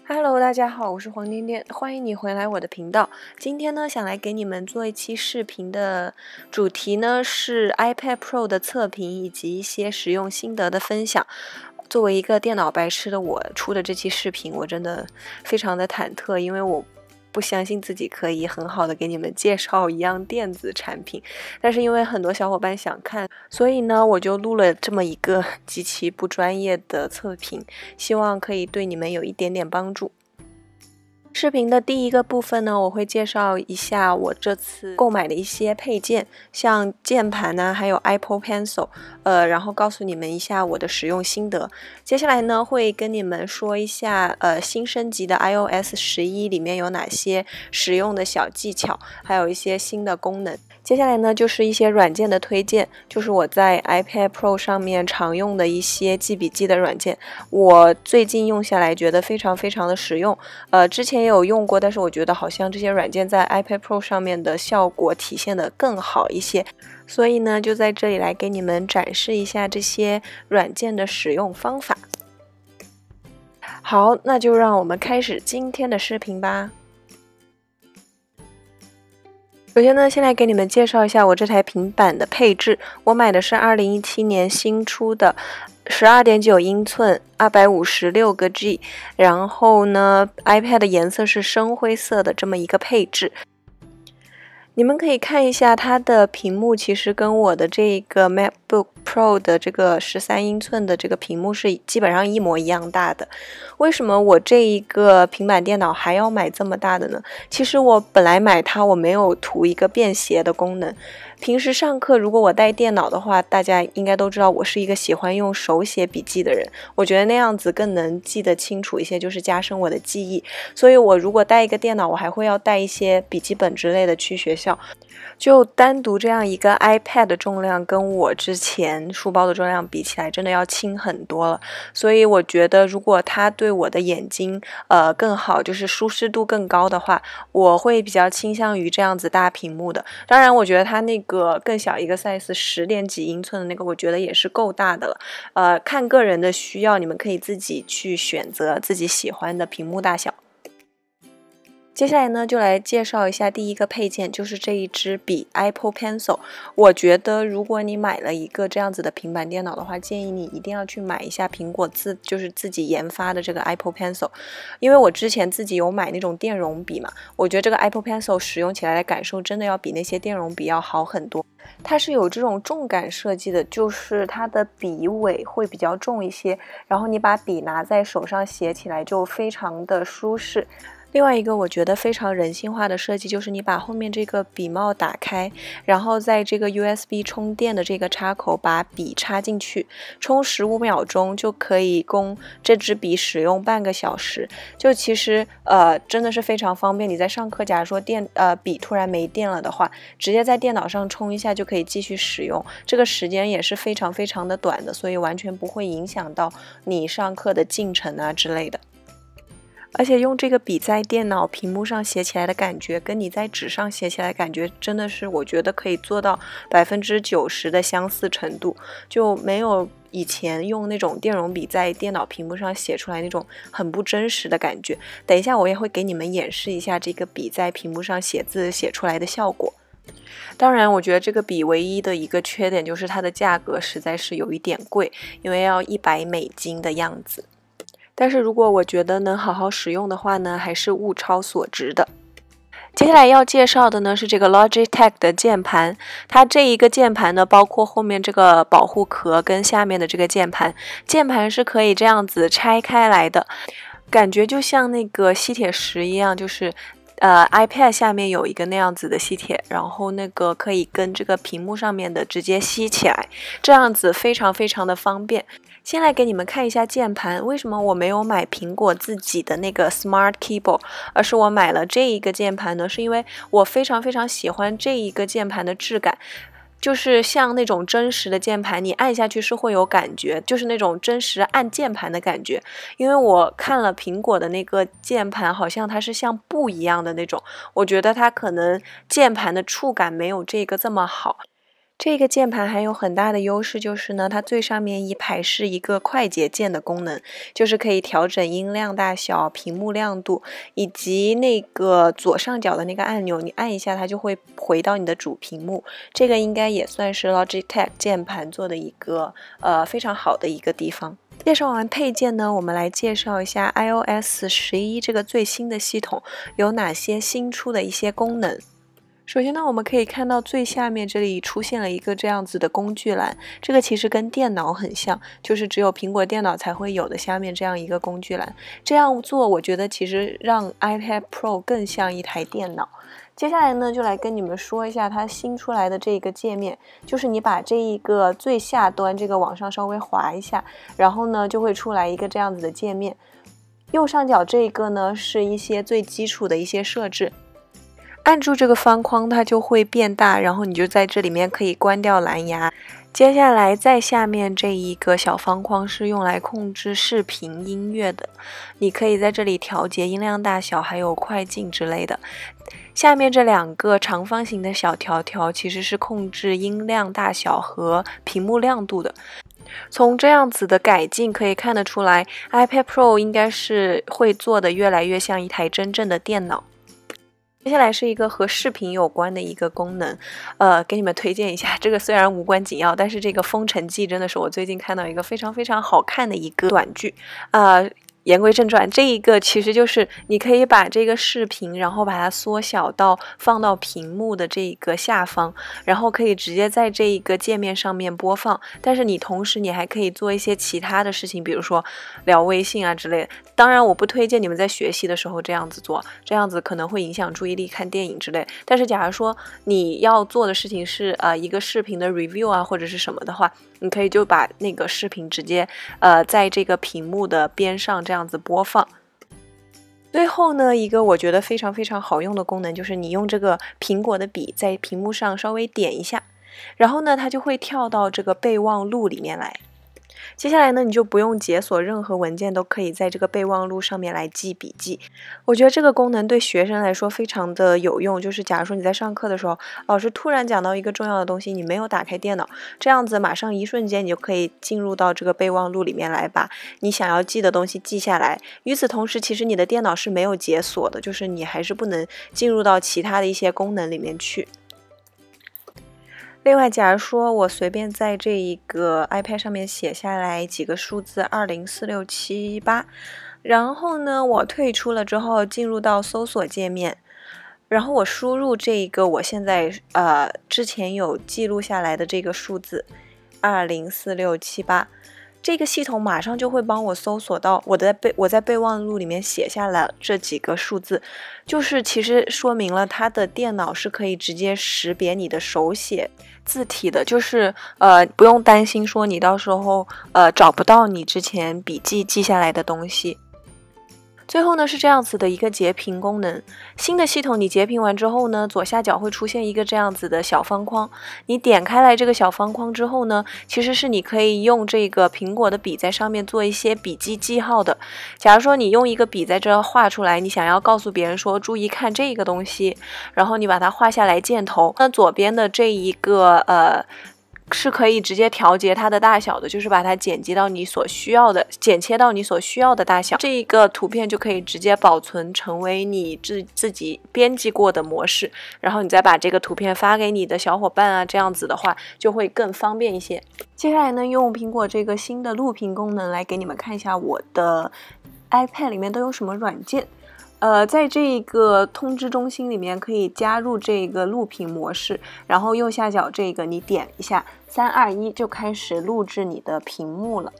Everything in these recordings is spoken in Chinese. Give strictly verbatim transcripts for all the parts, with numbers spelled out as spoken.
Hello， 大家好，我是黄颠颠，欢迎你回来我的频道。今天呢，想来给你们做一期视频的主题呢是 iPad Pro 的测评以及一些使用心得的分享。作为一个电脑白痴的我出的这期视频，我真的非常的忐忑，因为我不相信自己可以很好的给你们介绍一样电子产品，但是因为很多小伙伴想看，所以呢我就录了这么一个极其不专业的测评，希望可以对你们有一点点帮助。视频的第一个部分呢，我会介绍一下我这次购买的一些配件，像键盘呢，还有 Apple Pencil， 呃，然后告诉你们一下我的使用心得。接下来呢，会跟你们说一下，呃，新升级的 i O S 十一里面有哪些实用的小技巧，还有一些新的功能。接下来呢，就是一些软件的推荐，就是我在 iPad Pro 上面常用的一些记笔记的软件，我最近用下来觉得非常非常的实用。呃，之前也有用过，但是我觉得好像这些软件在 iPad Pro 上面的效果体现的更好一些，所以呢，就在这里来给你们展示一下这些软件的使用方法。好，那就让我们开始今天的视频吧。首先呢，先来给你们介绍一下我这台平板的配置。我买的是二零一七年新出的 十二点九英寸 二百五十六个 G， 然后呢 iPad 的颜色是深灰色的这么一个配置。你们可以看一下它的屏幕，其实跟我的这个 MacBook Pro 的这个十三英寸的这个屏幕是基本上一模一样大的。为什么我这一个平板电脑还要买这么大的呢？其实我本来买它我没有图一个便携的功能。平时上课如果我带电脑的话，大家应该都知道我是一个喜欢用手写笔记的人，我觉得那样子更能记得清楚一些，就是加深我的记忆。所以我如果带一个电脑，我还会要带一些笔记本之类的去学校。就单独这样一个 iPad 的重量跟我之前书包的重量比起来真的要轻很多了，所以我觉得如果它对我的眼睛呃更好，就是舒适度更高的话，我会比较倾向于这样子大屏幕的。当然我觉得它那个更小一个 size 十点几英寸的那个我觉得也是够大的了，呃看个人的需要，你们可以自己去选择自己喜欢的屏幕大小。接下来呢，就来介绍一下第一个配件，就是这一支笔 Apple Pencil。我觉得如果你买了一个这样子的平板电脑的话，建议你一定要去买一下苹果自就是自己研发的这个 Apple Pencil， 因为我之前自己有买那种电容笔嘛，我觉得这个 Apple Pencil 使用起来的感受真的要比那些电容笔要好很多。它是有这种重感设计的，就是它的笔尾会比较重一些，然后你把笔拿在手上写起来就非常的舒适。另外一个我觉得非常人性化的设计，就是你把后面这个笔帽打开，然后在这个 U S B 充电的这个插口把笔插进去，充十五秒钟就可以供这支笔使用半个小时。就其实呃真的是非常方便，你在上课假如说电呃笔突然没电了的话，直接在电脑上充一下就可以继续使用，这个时间也是非常非常的短的，所以完全不会影响到你上课的进程啊之类的。而且用这个笔在电脑屏幕上写起来的感觉，跟你在纸上写起来的感觉，真的是我觉得可以做到百分之九十的相似程度，就没有以前用那种电容笔在电脑屏幕上写出来那种很不真实的感觉。等一下我也会给你们演示一下这个笔在屏幕上写字写出来的效果。当然我觉得这个笔唯一的一个缺点就是它的价格实在是有一点贵，因为要一百美金的样子。但是如果我觉得能好好使用的话呢，还是物超所值的。接下来要介绍的呢是这个 Logitech 的键盘，它这一个键盘呢，包括后面这个保护壳跟下面的这个键盘，键盘是可以这样子拆开来的，感觉就像那个吸铁石一样，就是呃 iPad 下面有一个那样子的吸铁，然后那个可以跟这个屏幕上面的直接吸起来，这样子非常非常的方便。先来给你们看一下键盘，为什么我没有买苹果自己的那个 Smart Keyboard， 而是我买了这一个键盘呢？是因为我非常非常喜欢这一个键盘的质感，就是像那种真实的键盘，你按下去是会有感觉，就是那种真实按键盘的感觉。因为我看了苹果的那个键盘，好像它是像布一样的那种，我觉得它可能键盘的触感没有这个这么好。 这个键盘还有很大的优势，就是呢，它最上面一排是一个快捷键的功能，就是可以调整音量大小、屏幕亮度，以及那个左上角的那个按钮，你按一下它就会回到你的主屏幕。这个应该也算是 Logitech 键盘做的一个呃非常好的一个地方。介绍完配件呢，我们来介绍一下 i O S 十一这个最新的系统有哪些新出的一些功能。首先呢，我们可以看到最下面这里出现了一个这样子的工具栏，这个其实跟电脑很像，就是只有苹果电脑才会有的下面这样一个工具栏。这样做我觉得其实让 iPad Pro 更像一台电脑。接下来呢，就来跟你们说一下它新出来的这个界面，就是你把这一个最下端这个往上稍微滑一下，然后呢就会出来一个这样子的界面。右上角这个呢是一些最基础的一些设置。按住这个方框它就会变大，然后你就在这里面可以关掉蓝牙。接下来在下面这一个小方框是用来控制视频音乐的，你可以在这里调节音量大小还有快进之类的。下面这两个长方形的小条条其实是控制音量大小和屏幕亮度的。从这样子的改进可以看得出来， iPad Pro 应该是会做的越来越像一台真正的电脑。接下来是一个和视频有关的一个功能，呃，给你们推荐一下。这个虽然无关紧要，但是这个《封神记》真的是我最近看到一个非常非常好看的一个短剧，呃。言归正传，这一个其实就是你可以把这个视频，然后把它缩小到放到屏幕的这个下方，然后可以直接在这一个界面上面播放。但是你同时你还可以做一些其他的事情，比如说聊微信啊之类的。当然，我不推荐你们在学习的时候这样子做，这样子可能会影响注意力，看电影之类。但是假如说你要做的事情是呃一个视频的 review 啊或者是什么的话，你可以就把那个视频直接呃在这个屏幕的边上这样子播放。最后呢，一个我觉得非常非常好用的功能，就是你用这个苹果的笔在屏幕上稍微点一下，然后呢它就会跳到这个备忘录里面来。接下来呢，你就不用解锁任何文件，都可以在这个备忘录上面来记笔记。我觉得这个功能对学生来说非常的有用，就是假如说你在上课的时候，老师突然讲到一个重要的东西，你没有打开电脑，这样子马上一瞬间你就可以进入到这个备忘录里面来，把你想要记的东西记下来。与此同时，其实你的电脑是没有解锁的，就是你还是不能进入到其他的一些功能里面去。另外，假如说我随便在这一个 iPad 上面写下来几个数字二零四六七八，然后呢，我退出了之后进入到搜索界面，然后我输入这一个我现在呃之前有记录下来的这个数字二零四六七八。这个系统马上就会帮我搜索到我的备我在备忘录里面写下来这几个数字，就是其实说明了它的电脑是可以直接识别你的手写字体的，就是呃不用担心说你到时候呃找不到你之前笔记记下来的东西。最后呢是这样子的一个截屏功能，新的系统你截屏完之后呢，左下角会出现一个这样子的小方框，你点开来这个小方框之后呢，其实是你可以用这个苹果的笔在上面做一些笔记记号的。假如说你用一个笔在这画出来，你想要告诉别人说注意看这个东西，然后你把它画下来箭头，那左边的这一个呃是可以直接调节它的大小的，就是把它剪辑到你所需要的，剪切到你所需要的大小，这一个图片就可以直接保存成为你自自己编辑过的模式，然后你再把这个图片发给你的小伙伴啊，这样子的话就会更方便一些。接下来呢，用苹果这个新的录屏功能来给你们看一下我的 iPad 里面都有什么软件。呃，在这个通知中心里面可以加入这个录屏模式，然后右下角这个你点一下，三二一就开始录制你的屏幕了。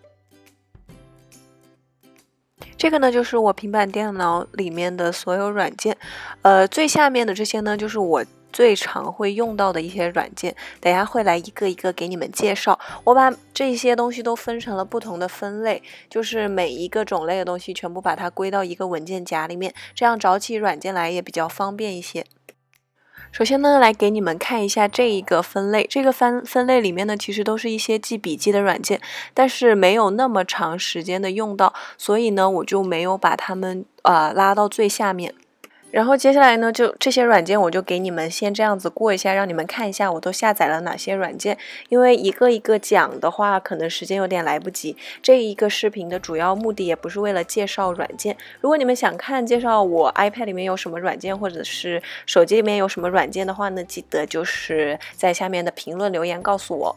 这个呢就是我平板电脑里面的所有软件，呃，最下面的这些呢就是我最常会用到的一些软件，等一下会来一个一个给你们介绍。我把这些东西都分成了不同的分类，就是每一个种类的东西全部把它归到一个文件夹里面，这样找起软件来也比较方便一些。首先呢，来给你们看一下这一个分类，这个分分类里面呢，其实都是一些记笔记的软件，但是没有那么长时间的用到，所以呢，我就没有把它们呃拉到最下面。 然后接下来呢，就这些软件我就给你们先这样子过一下，让你们看一下我都下载了哪些软件。因为一个一个讲的话，可能时间有点来不及。这一个视频的主要目的也不是为了介绍软件。如果你们想看介绍我 iPad 里面有什么软件，或者是手机里面有什么软件的话呢，记得就是在下面的评论留言告诉我。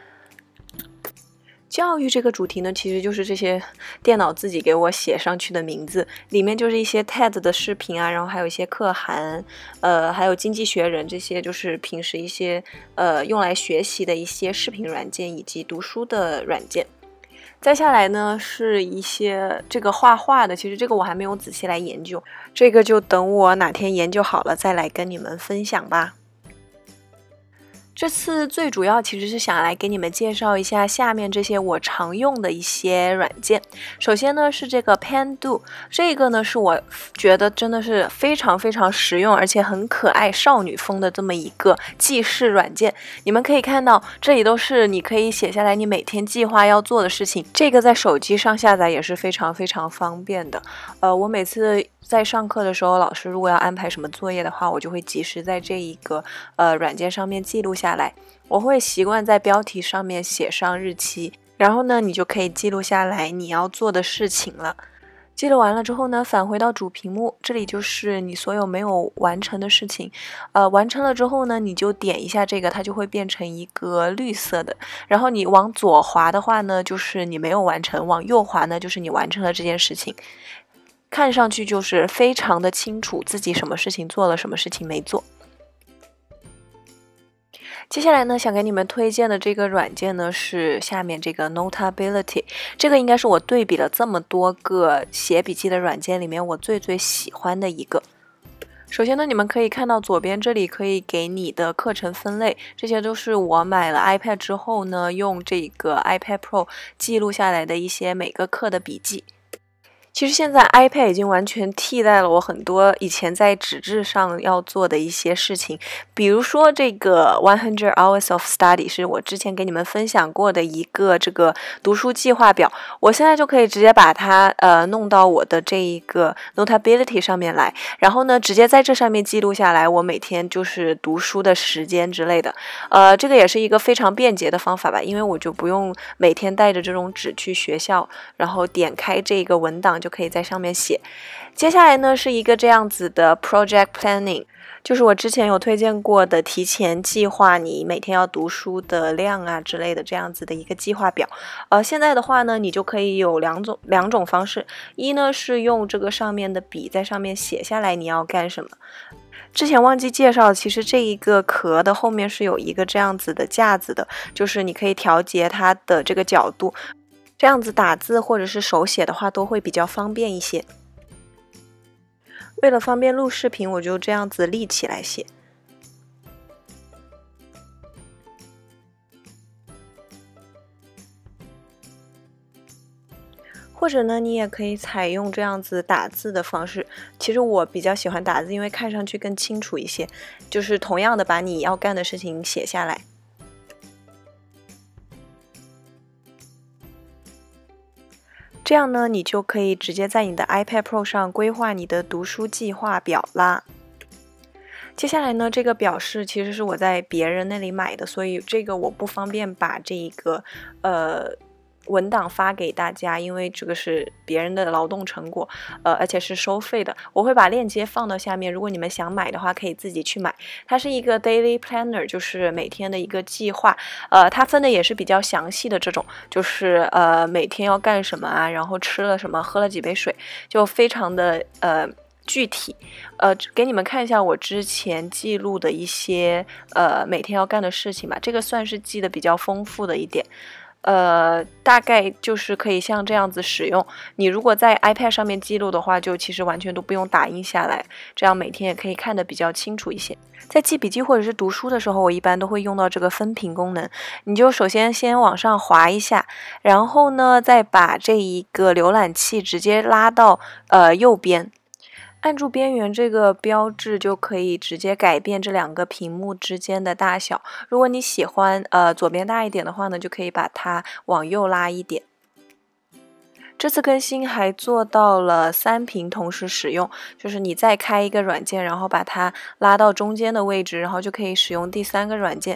教育这个主题呢，其实就是这些电脑自己给我写上去的名字，里面就是一些 T E D 的视频啊，然后还有一些可汗，呃，还有经济学人这些，就是平时一些呃用来学习的一些视频软件以及读书的软件。再下来呢，是一些这个画画的，其实这个我还没有仔细来研究，这个就等我哪天研究好了再来跟你们分享吧。这次最主要其实是想来给你们介绍一下下面这些我常用的一些软件。首先呢是这个 Pandu， 这个呢是我觉得真的是非常非常实用，而且很可爱少女风的这么一个记事软件。你们可以看到这里都是你可以写下来你每天计划要做的事情，这个在手机上下载也是非常非常方便的。呃，我每次在上课的时候，老师如果要安排什么作业的话，我就会及时在这一个呃软件上面记录下来。我会习惯在标题上面写上日期，然后呢，你就可以记录下来你要做的事情了。记录完了之后呢，返回到主屏幕，这里就是你所有没有完成的事情。呃，完成了之后呢，你就点一下这个，它就会变成一个绿色的。然后你往左滑的话呢，就是你没有完成；往右滑呢，就是你完成了这件事情。看上去就是非常的清楚自己什么事情做了，什么事情没做。接下来呢，想给你们推荐的这个软件呢是下面这个 Notability， 这个应该是我对比了这么多个写笔记的软件里面我最最喜欢的一个。首先呢，你们可以看到左边这里可以给你的课程分类，这些都是我买了 iPad 之后呢，用这个 iPad Pro 记录下来的一些每个课的笔记。其实现在 iPad 已经完全替代了我很多以前在纸质上要做的一些事情，比如说这个one hundred hours of study 是我之前给你们分享过的一个这个读书计划表，我现在就可以直接把它呃弄到我的这一个 Notability 上面来，然后呢直接在这上面记录下来我每天就是读书的时间之类的。呃，这个也是一个非常便捷的方法吧，因为我就不用每天带着这种纸去学校，然后点开这个文档就可以在上面写。接下来呢是一个这样子的 Project Planning， 就是我之前有推荐过的提前计划你每天要读书的量啊之类的这样子的一个计划表。呃，现在的话呢，你就可以有两种两种方式，一呢是用这个上面的笔在上面写下来你要干什么。之前忘记介绍，其实这一个壳的后面是有一个这样子的架子的，就是你可以调节它的这个角度，这样子打字或者是手写的话都会比较方便一些。为了方便录视频，我就这样子立起来写。或者呢，你也可以采用这样子打字的方式。其实我比较喜欢打字，因为看上去更清楚一些。就是同样的把你要干的事情写下来。这样呢，你就可以直接在你的 iPad Pro 上规划你的读书计划表啦。接下来呢，这个表是其实是我在别人那里买的，所以这个我不方便把这一个呃文档发给大家，因为这个是别人的劳动成果，呃，而且是收费的。我会把链接放到下面，如果你们想买的话，可以自己去买。它是一个 daily planner， 就是每天的一个计划，呃，它分的也是比较详细的这种，就是呃每天要干什么啊，然后吃了什么，喝了几杯水，就非常的呃。具体，呃，给你们看一下我之前记录的一些呃每天要干的事情吧，这个算是记得比较丰富的一点。呃，大概就是可以像这样子使用。你如果在 iPad 上面记录的话，就其实完全都不用打印下来，这样每天也可以看得比较清楚一些。在记笔记或者是读书的时候，我一般都会用到这个分屏功能。你就首先先往上滑一下，然后呢，再把这一个浏览器直接拉到呃右边。按住边缘这个标志就可以直接改变这两个屏幕之间的大小。如果你喜欢呃左边大一点的话呢，就可以把它往右拉一点。 这次更新还做到了三屏同时使用，就是你再开一个软件，然后把它拉到中间的位置，然后就可以使用第三个软件。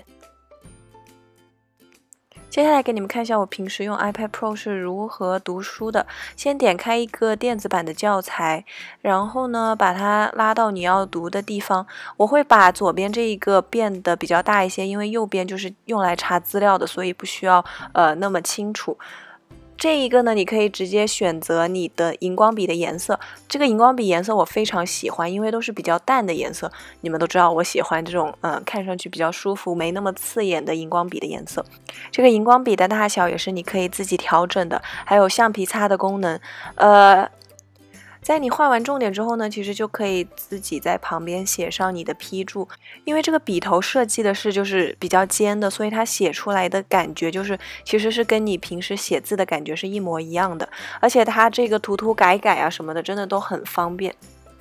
接下来给你们看一下我平时用 iPad Pro 是如何读书的。先点开一个电子版的教材，然后呢把它拉到你要读的地方。我会把左边这一个变得比较大一些，因为右边就是用来查资料的，所以不需要呃那么清楚。这一个呢，你可以直接选择你的荧光笔的颜色。这个荧光笔颜色我非常喜欢，因为都是比较淡的颜色。你们都知道我喜欢这种嗯、呃、看上去比较舒服、没那么刺眼的荧光笔的颜色。这个荧光笔的大小也是你可以自己调整的，还有橡皮擦的功能。呃。在你画完重点之后呢，其实就可以自己在旁边写上你的批注。因为这个笔头设计的是就是比较尖的，所以它写出来的感觉就是其实是跟你平时写字的感觉是一模一样的。而且它这个涂涂改改啊什么的，真的都很方便。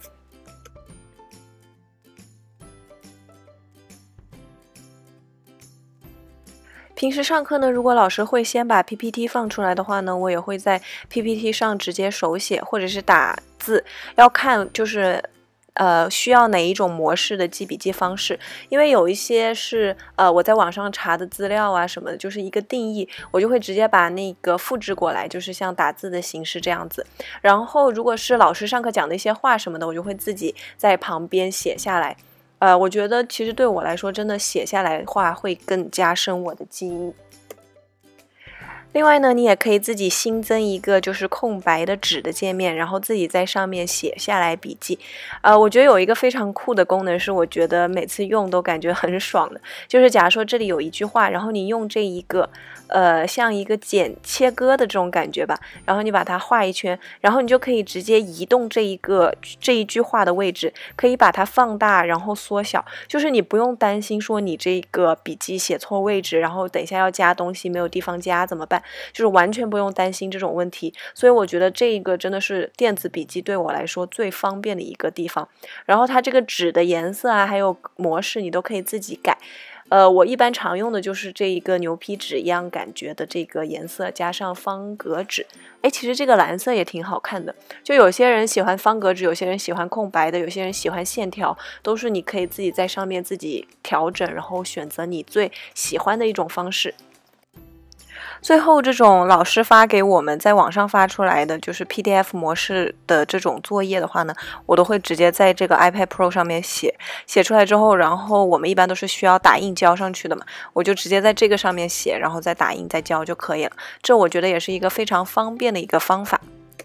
平时上课呢，如果老师会先把 P P T 放出来的话呢，我也会在 P P T 上直接手写或者是打字，要看就是呃需要哪一种模式的记笔记方式。因为有一些是呃我在网上查的资料啊什么的，就是一个定义，我就会直接把那个复制过来，就是像打字的形式这样子。然后如果是老师上课讲的一些话什么的，我就会自己在旁边写下来。呃，我觉得其实对我来说，真的写下来的话会更加深我的记忆。另外呢，你也可以自己新增一个就是空白的纸的界面，然后自己在上面写下来笔记。呃，我觉得有一个非常酷的功能是，我觉得每次用都感觉很爽的，就是假如说这里有一句话，然后你用这一个呃像一个剪切割的这种感觉吧，然后你把它画一圈，然后你就可以直接移动这一个这一句话的位置，可以把它放大然后缩小，就是你不用担心说你这个笔记写错位置，然后等一下要加东西没有地方加怎么办，就是完全不用担心这种问题。所以我觉得这一个真的是电子笔记对我来说最方便的一个地方。然后它这个纸的颜色啊还有模式你都可以自己改。呃，我一般常用的就是这一个牛皮纸一样感觉的这个颜色，加上方格纸。哎，其实这个蓝色也挺好看的。就有些人喜欢方格纸，有些人喜欢空白的，有些人喜欢线条，都是你可以自己在上面自己调整，然后选择你最喜欢的一种方式。最后，这种老师发给我们在网上发出来的就是 P D F 模式的这种作业的话呢，我都会直接在这个 iPad Pro 上面写，写出来之后，然后我们一般都是需要打印交上去的嘛，我就直接在这个上面写，然后再打印再交就可以了。这我觉得也是一个非常方便的一个方法。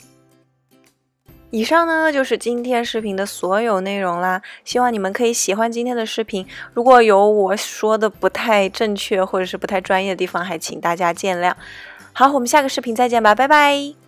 以上呢就是今天视频的所有内容啦，希望你们可以喜欢今天的视频。如果有我说的不太正确或者是不太专业的地方，还请大家见谅。好，我们下个视频再见吧，拜拜。